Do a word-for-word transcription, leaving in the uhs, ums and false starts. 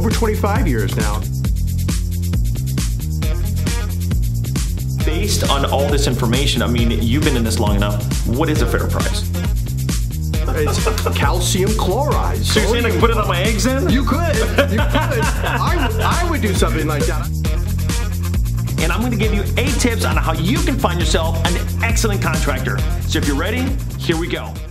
over twenty-five years now. Based on all this information, I mean, you've been in this long enough. What is a fair price? It's calcium chloride. So you're saying I can put it on my eggs then? You could. You could. I, would, I would do something like that. And I'm going to give you eight tips on how you can find yourself an excellent contractor. So if you're ready, here we go.